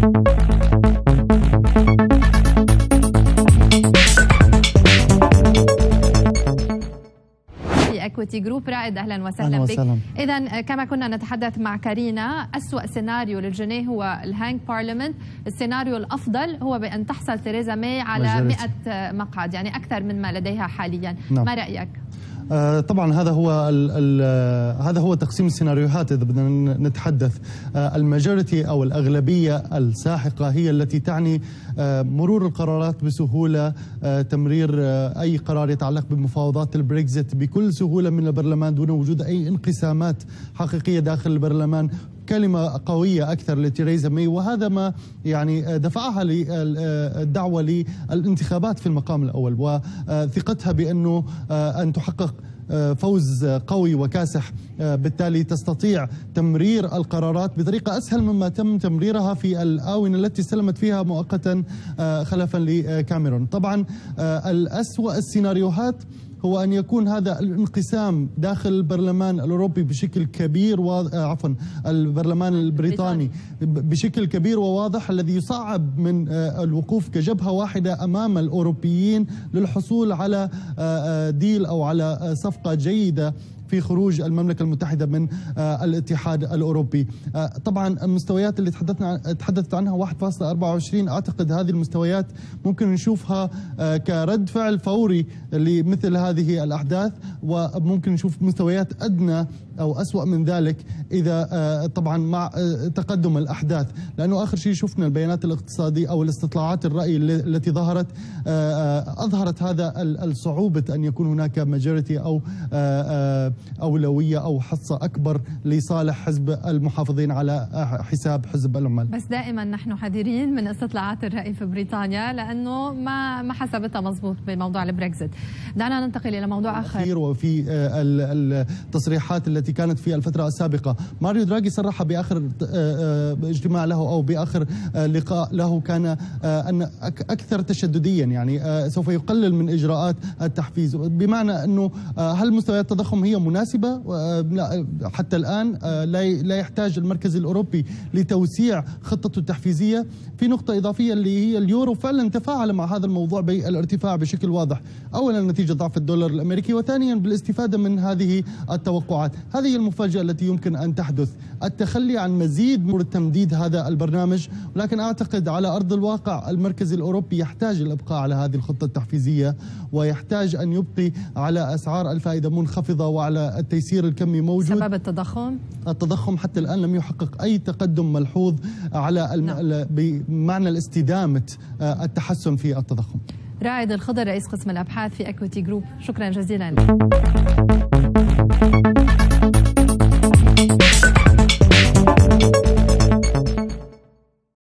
إكويتي جروب. رائد أهلا وسهلا بك. إذا كما كنا نتحدث مع كارينا، أسوأ سيناريو للجنيه هو الهانج بارلمنت، السيناريو الأفضل هو بأن تحصل تيريزا ماي على 100 مقعد، يعني أكثر من ما لديها حاليا. نعم. ما رأيك؟ طبعا هذا هو تقسيم السيناريوهات. إذا بدنا نتحدث الماجوريتي أو الأغلبية الساحقة هي التي تعني مرور القرارات بسهولة، تمرير أي قرار يتعلق بمفاوضات البريكزيت بكل سهولة من البرلمان دون وجود أي انقسامات حقيقية داخل البرلمان. كلمة قوية أكثر لتيريزا ماي، وهذا ما يعني دفعها للدعوة للانتخابات في المقام الأول، وثقتها بأنه أن تحقق فوز قوي وكاسح، بالتالي تستطيع تمرير القرارات بطريقة أسهل مما تم تمريرها في الآونة التي استلمت فيها مؤقتا خلفا لكاميرون. طبعا الأسوأ السيناريوهات هو أن يكون هذا الانقسام داخل البرلمان الأوروبي بشكل كبير البرلمان البريطاني بشكل كبير وواضح، الذي يصعب من الوقوف كجبهة واحدة أمام الأوروبيين للحصول على ديل أو على صفقة جيدة في خروج المملكة المتحدة من الاتحاد الأوروبي. طبعا المستويات اللي تحدثت عنها 1.24، أعتقد هذه المستويات ممكن نشوفها كرد فعل فوري لمثل هذه الأحداث، وممكن نشوف مستويات أدنى أو أسوأ من ذلك إذا طبعا مع تقدم الأحداث، لأنه آخر شيء شفنا البيانات الاقتصادية أو الاستطلاعات الرأي التي أظهرت هذا الصعوبة أن يكون هناك ماجوريتي أو أولوية أو حصة أكبر لصالح حزب المحافظين على حساب حزب العمال. بس دائما نحن حذرين من استطلاعات الرأي في بريطانيا، لأنه ما حسبتها مضبوط بموضوع البريكزيت. دعنا ننتقل إلى موضوع آخر. وفي التصريحات التي كانت في الفترة السابقة، ماريو دراغي صرح بآخر اجتماع له أو بآخر لقاء له كان أن أكثر تشدديا، يعني سوف يقلل من إجراءات التحفيز، بمعنى أنه هل مستويات التضخم هي مناسبة؟ لا، حتى الآن لا يحتاج المركز الأوروبي لتوسيع خطته التحفيزية. في نقطة إضافية اللي هي اليورو فعلا تفاعل مع هذا الموضوع بالارتفاع بشكل واضح، أولا نتيجة ضعف الدولار الأمريكي، وثانيا بالاستفادة من هذه التوقعات. هذه المفاجأة التي يمكن أن تحدث، التخلي عن مزيد من تمديد هذا البرنامج، ولكن أعتقد على أرض الواقع المركز الأوروبي يحتاج الإبقاء على هذه الخطة التحفيزية، ويحتاج أن يبقي على أسعار الفائدة منخفضة وعلى التيسير الكمي موجود. سبب التضخم حتى الآن لم يحقق أي تقدم ملحوظ على بمعنى الاستدامة التحسن في التضخم. رائد الخضر، رئيس قسم الأبحاث في إكويتي جروب، شكرا جزيلا لك.